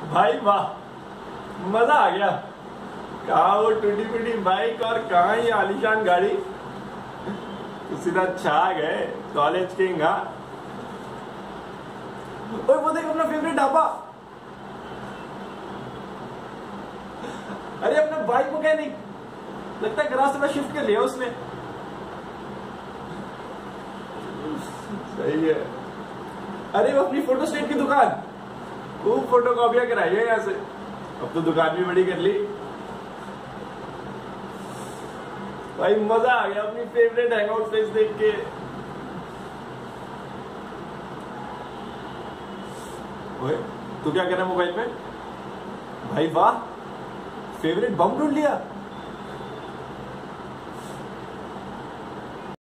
भाई वाह, मजा आ गया। कहाँ वो टूटी फूटी बाइक और कहाँ ये आलीशान गाड़ी। तो सीधा छा गए कॉलेज किंग। हाँ, और वो देख अपना फेवरेट ढाबा। अरे अपना बाइक मैकेनिक, लगता है गराज से शिफ्ट कर लिया उसने। सही है। अरे वो अपनी फोटो स्टेट की दुकान, खूब फोटो कॉपियां कराई है यहाँ से। अब तो दुकान भी बड़ी कर ली। भाई मजा आ गया अपनी फेवरेट हैंगआउट प्लेस देख के। ओए तू क्या कर रहा है मोबाइल पे? भाई वाह, फेवरेट बम ढूंढ लिया।